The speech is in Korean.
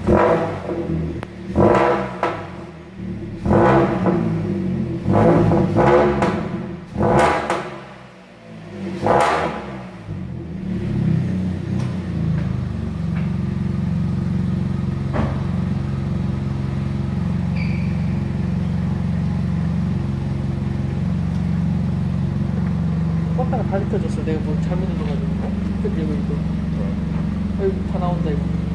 꽉다가 다 뒤터졌어. 내가 뭐 잘못 눌러가지고. 근데 이거 다 나온다 이거.